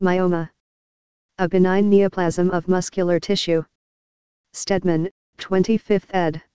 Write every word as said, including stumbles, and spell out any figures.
Myoma. A benign neoplasm of muscular tissue. Stedman, twenty-fifth ed.